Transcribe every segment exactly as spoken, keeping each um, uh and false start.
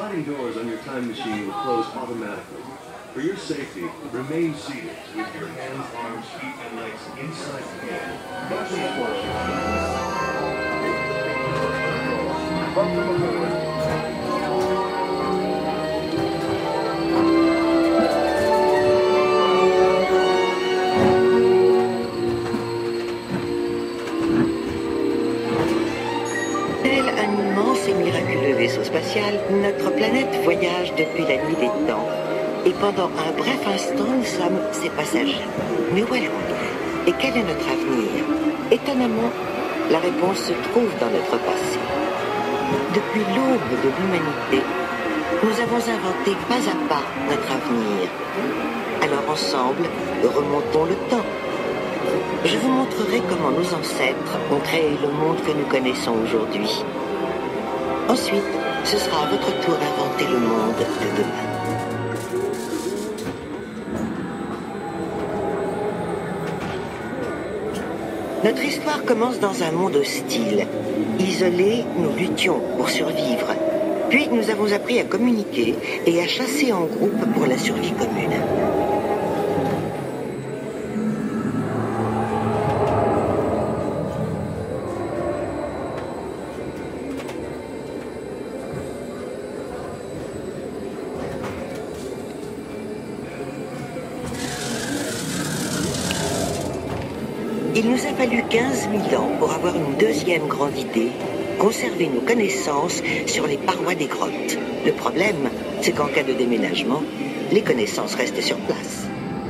sliding doors on your time machine will close automatically. For your safety, remain seated with your hands, arms, feet, and legs inside the vehicle. Fasten the doors. Welcome aboard. Tel un immense et miraculeux vaisseau spatial, notre planète voyage depuis la nuit des temps. Et pendant un bref instant, nous sommes ses passagers. Mais où allons-nous? Et quel est notre avenir? Étonnamment, la réponse se trouve dans notre passé. Depuis l'aube de l'humanité, nous avons inventé pas à pas notre avenir. Alors ensemble, remontons le temps. Je vous montrerai comment nos ancêtres ont créé le monde que nous connaissons aujourd'hui. Ensuite, ce sera à votre tour d'inventer le monde de demain. Notre histoire commence dans un monde hostile. Isolés, nous luttions pour survivre. Puis nous avons appris à communiquer et à chasser en groupe pour la survie commune. Il nous a fallu quinze mille ans pour avoir une deuxième grande idée, conserver nos connaissances sur les parois des grottes. Le problème, c'est qu'en cas de déménagement, les connaissances restent sur place.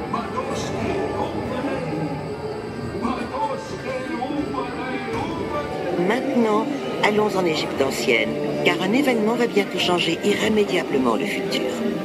Maintenant, allons en Égypte ancienne, car un événement va bientôt changer irrémédiablement le futur.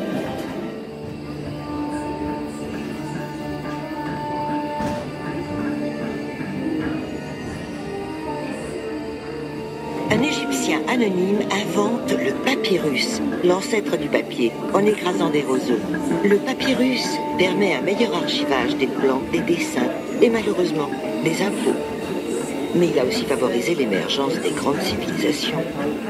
Un Égyptien anonyme invente le papyrus, l'ancêtre du papier, en écrasant des roseaux. Le papyrus permet un meilleur archivage des plans, des dessins et malheureusement des infos. Mais il a aussi favorisé l'émergence des grandes civilisations.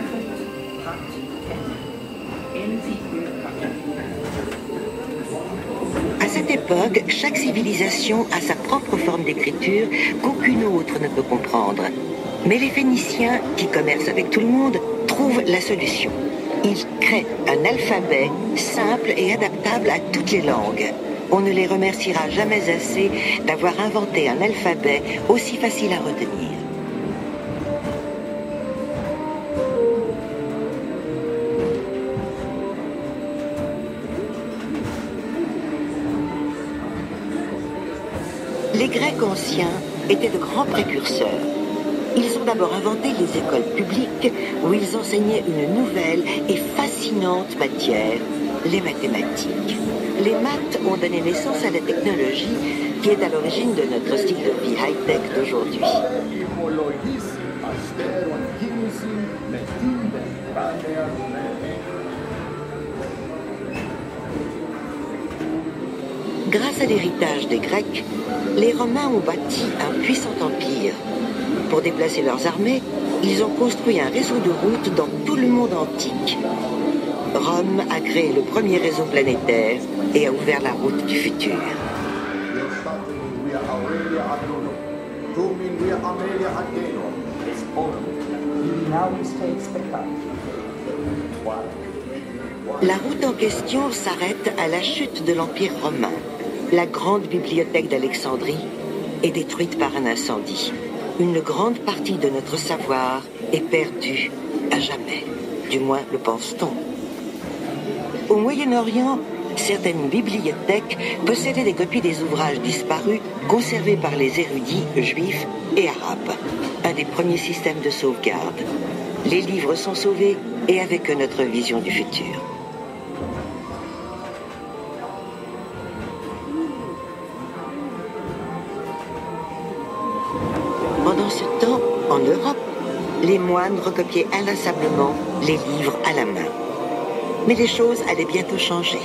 À cette époque, chaque civilisation a sa propre forme d'écriture qu'aucune autre ne peut comprendre. Mais les Phéniciens, qui commercent avec tout le monde, trouvent la solution. Ils créent un alphabet simple et adaptable à toutes les langues. On ne les remerciera jamais assez d'avoir inventé un alphabet aussi facile à retenir. Les Grecs anciens étaient de grands précurseurs. Ils ont d'abord inventé les écoles publiques où ils enseignaient une nouvelle et fascinante matière, les mathématiques. Les maths ont donné naissance à la technologie qui est à l'origine de notre style de vie high-tech d'aujourd'hui. Grâce à l'héritage des Grecs, les Romains ont bâti un puissant empire. Pour déplacer leurs armées, ils ont construit un réseau de routes dans tout le monde antique. Rome a créé le premier réseau planétaire et a ouvert la route du futur. La route en question s'arrête à la chute de l'Empire romain. La grande bibliothèque d'Alexandrie est détruite par un incendie. Une grande partie de notre savoir est perdue à jamais. Du moins, le pense-t-on. Au Moyen-Orient, certaines bibliothèques possédaient des copies des ouvrages disparus conservés par les érudits juifs et arabes. Un des premiers systèmes de sauvegarde. Les livres sont sauvés et avec eux notre vision du futur. Pendant ce temps, en Europe, les moines recopiaient inlassablement les livres à la main. Mais les choses allaient bientôt changer.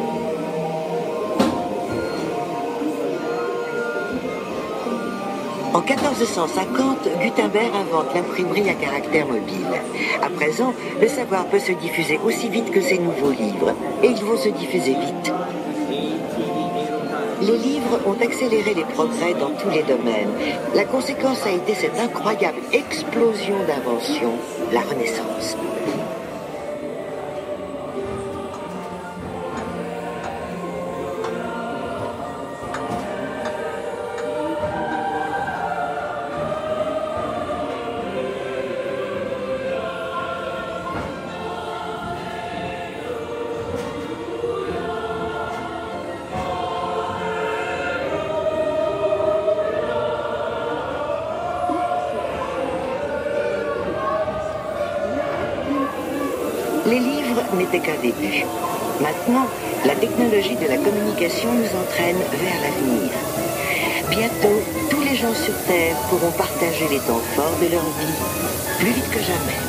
En En quatorze cent cinquante, Gutenberg invente l'imprimerie à caractère mobile. À présent, le savoir peut se diffuser aussi vite que ces nouveaux livres, et ils vont se diffuser vite. Les livres ont accéléré les progrès dans tous les domaines. La conséquence a été cette incroyable explosion d'inventions, la Renaissance. Les livres n'étaient qu'un début. Maintenant, la technologie de la communication nous entraîne vers l'avenir. Bientôt, tous les gens sur Terre pourront partager les temps forts de leur vie, plus vite que jamais.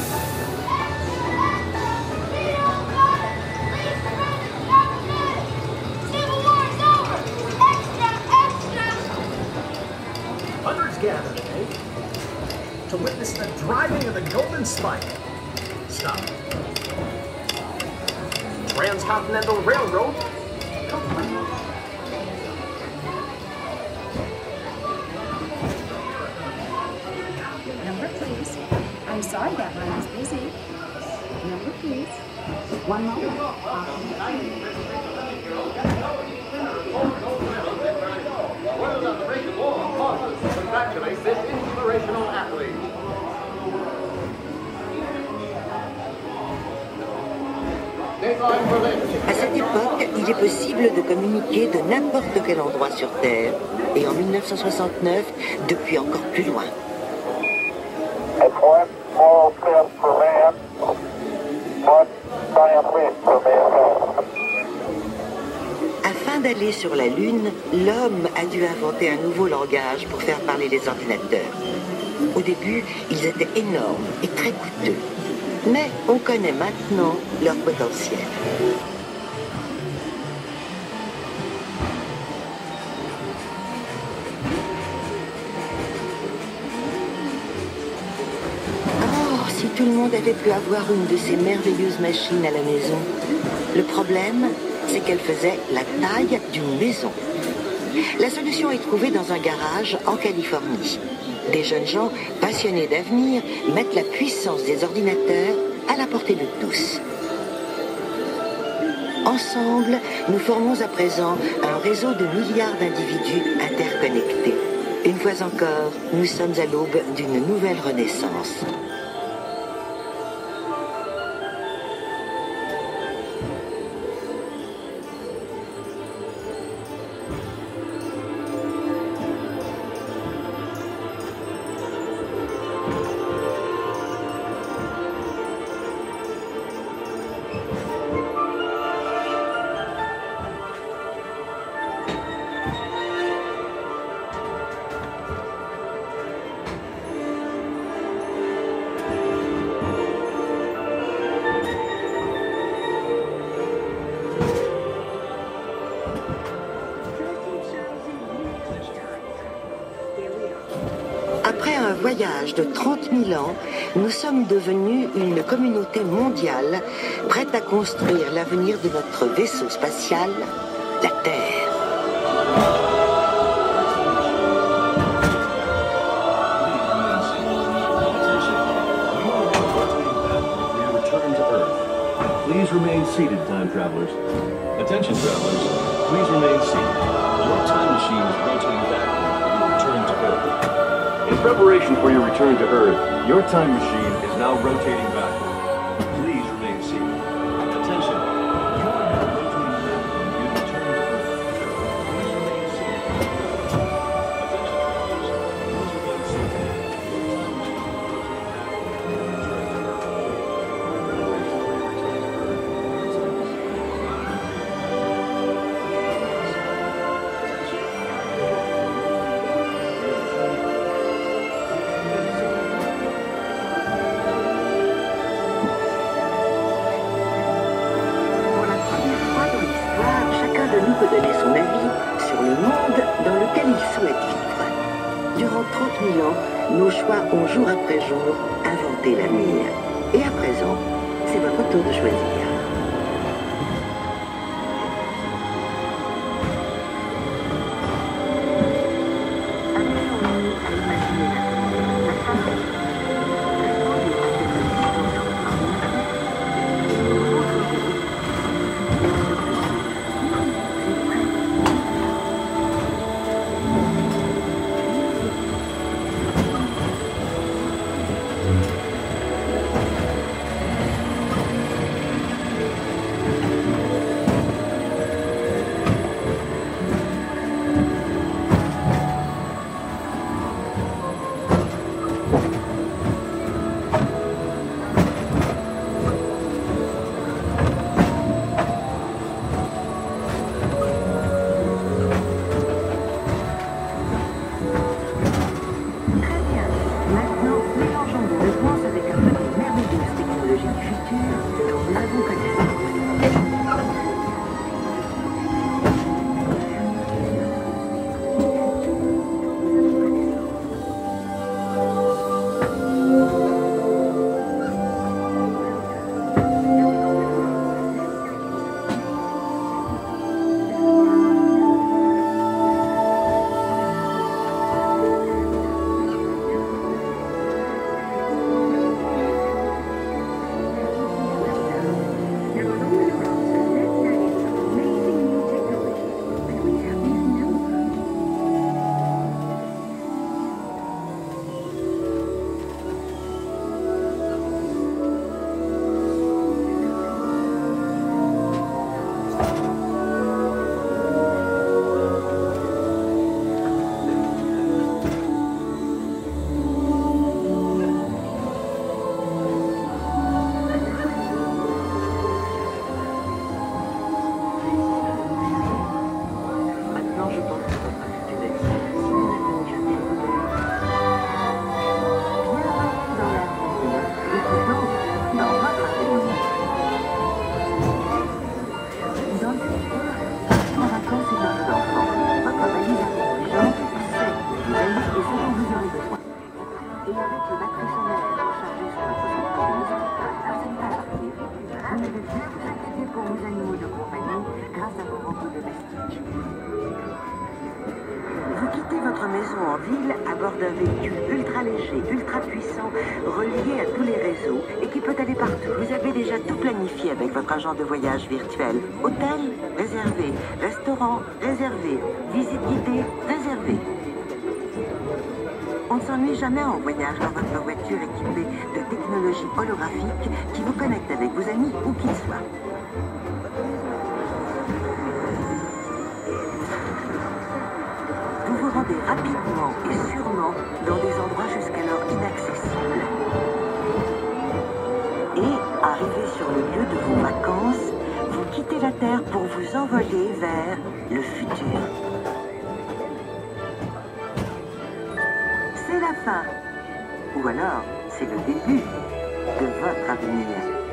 Hundreds gather today to witness the driving of the Golden Spike. Stop. Transcontinental Railroad. Number, please. I'm sorry that line is busy. Number, please. One moment. Well done to make the ball on pauses. Congratulate this inspirational athlete. À cette époque, il est possible de communiquer de n'importe quel endroit sur Terre, et en mille neuf cent soixante-neuf, depuis encore plus loin. Afin d'aller sur la Lune, l'homme a dû inventer un nouveau langage pour faire parler les ordinateurs. Au début, ils étaient énormes et très coûteux. Mais on connaît maintenant leur potentiel. Oh, si tout le monde avait pu avoir une de ces merveilleuses machines à la maison. Le problème, c'est qu'elle faisait la taille d'une maison. La solution est trouvée dans un garage en Californie. Des jeunes gens passionnés d'avenir mettent la puissance des ordinateurs à la portée de tous. Ensemble, nous formons à présent un réseau de milliards d'individus interconnectés. Une fois encore, nous sommes à l'aube d'une nouvelle renaissance. Après un voyage de trente mille ans, nous sommes devenus une communauté mondiale prête à construire l'avenir de notre vaisseau spatial, la Terre. Please remain seated, time travelers. Attention, travelers. Please remain seated. Your time machine is rotating backward for your return to Earth. In preparation for your return to Earth, your time machine is now rotating backward. Please remain seated. Attention. You are now rotating backward for your return to Earth. Please remain seated. Attention, travelers. Please remain seated. Nous peut donner son avis sur le monde dans lequel il souhaite vivre. Durant trente mille ans, nos choix ont jour après jour inventé l'avenir. Et à présent, c'est votre tour de choisir. Vous quittez votre maison en ville à bord d'un véhicule ultra léger, ultra puissant, relié à tous les réseaux et qui peut aller partout. Vous avez déjà tout planifié avec votre agent de voyage virtuel. Hôtel, réservé. Restaurant, réservé. Visite guidée, réservé. On ne s'ennuie jamais en voyage dans votre voiture équipée de technologies holographiques qui vous connectent avec vos amis où qu'ils soient. Vous vous rendez rapidement et sûrement dans des endroits jusqu'alors inaccessibles. Et, arrivé sur le lieu de vos vacances, vous quittez la Terre pour vous envoler vers le futur. C'est la fin. Ou alors, c'est le début de votre avenir.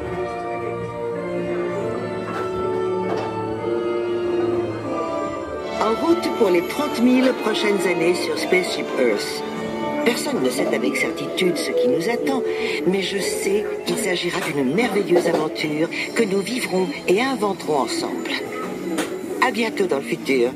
En route pour les trente mille prochaines années sur Spaceship Earth. Personne ne sait avec certitude ce qui nous attend, mais je sais qu'il s'agira d'une merveilleuse aventure que nous vivrons et inventerons ensemble. À bientôt dans le futur.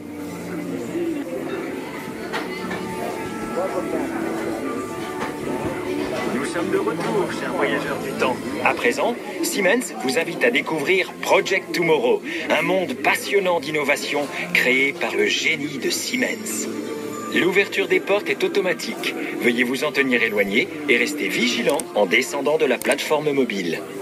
Nous sommes de retour, chers voyageurs du temps. À présent, Siemens vous invite à découvrir Project Tomorrow, un monde passionnant d'innovation créé par le génie de Siemens. L'ouverture des portes est automatique. Veuillez vous en tenir éloigné et rester vigilant en descendant de la plateforme mobile.